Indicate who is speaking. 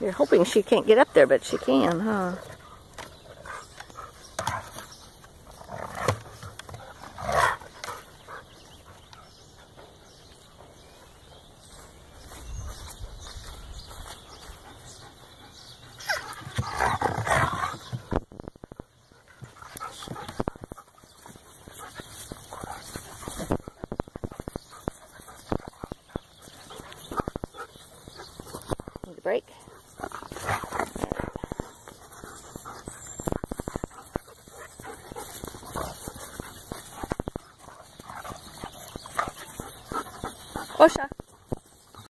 Speaker 1: You're hoping she can't get up there, but she can, huh? Need a break. Osha.